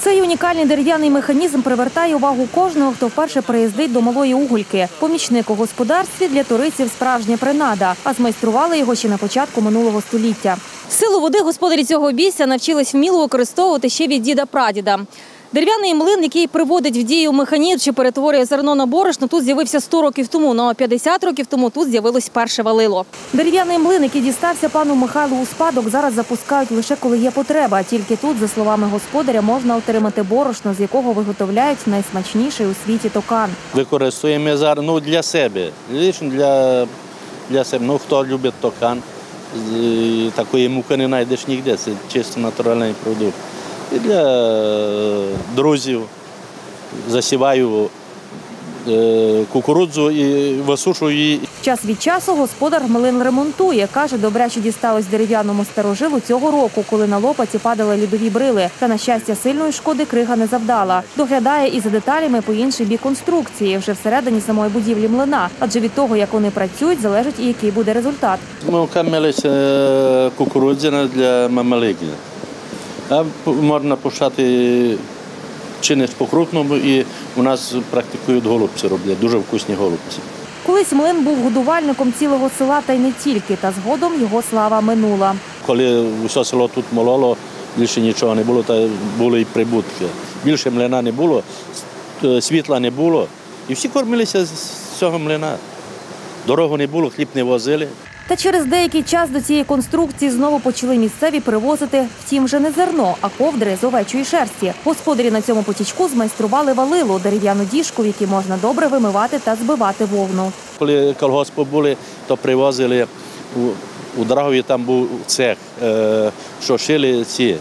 Цей унікальний дерев'яний механізм привертає увагу кожного, хто вперше приїздить до Малої Угульки. Помічник у господарстві для туристів – справжня принада, а змайстрували його ще на початку минулого століття. Силу води господарі цього обійстя навчились вміло використовувати ще від діда-прадіда. Дерев'яний млин, який приводить в дію механізм чи перетворює зерно на борошно, тут з'явився 100 років тому, а 50 років тому тут з'явилось перше валило. Дерев'яний млин, який дістався пану Михайлу у спадок, зараз запускають лише коли є потреба. Тільки тут, за словами господаря, можна отримати борошно, з якого виготовляють найсмачніший у світі токан. Використовуємо зараз для себе, лише для себе. Хто любить токан, такої муки не знайдеш ніде, це чисто натуральний продукт. І для друзів засіваю кукурудзу і висушую її. Час від часу господар млин ремонтує. Каже, добряче дісталось дерев'яному старожилу цього року, коли на лопаті падали льодові брили. Та, на щастя, сильної шкоди крига не завдала. Доглядає і за деталями по інший бік конструкції, вже всередині самої будівлі млина. Адже від того, як вони працюють, залежить і який буде результат. Мука мелиться кукурудзяна для мамалиги. А можна почати чинити по-крупному, і у нас практикують голубці роблять, дуже вкусні голубці. Колись млин був годувальником цілого села, та й не тільки, та згодом його слава минула. Коли усе село тут мололо, більше нічого не було, та були і прибутки. Більше млина не було, світла не було, і всі кормилися з цього млина. Дорогу не було, хліб не возили. Та через деякий час до цієї конструкції знову почали місцеві привозити, втім, вже не зерно, а ковдри з овечої шерсті. Господарі на цьому потічку змайстрували валило – дерев'яну діжку, в якій можна добре вимивати та збивати вовну. Коли колгоспи були, то привозили у Драгові, там був цех, що шили ці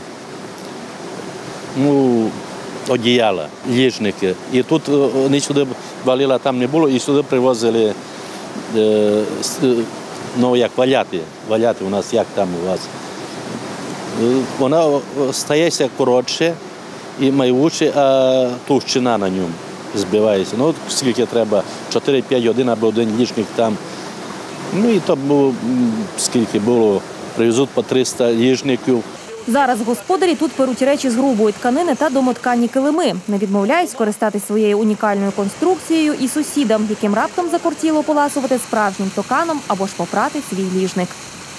одіяла, ліжники. І тут ні сюди валила там не було, і сюди привозили як валяти у нас, як там у вас. Вона стається коротше і майвуче, а товщина на ньому збивається. Скільки треба, 4-5 годин або один ліжник там. І то було, скільки було, привезуть по 300 ліжників. Зараз господарі тут перуть речі з грубої тканини та домоткані килими. Не відмовляють скористатись своєю унікальною конструкцією і сусідам, яким раптом закортіло поласувати справжнім токаном або ж попрати свій ліжник.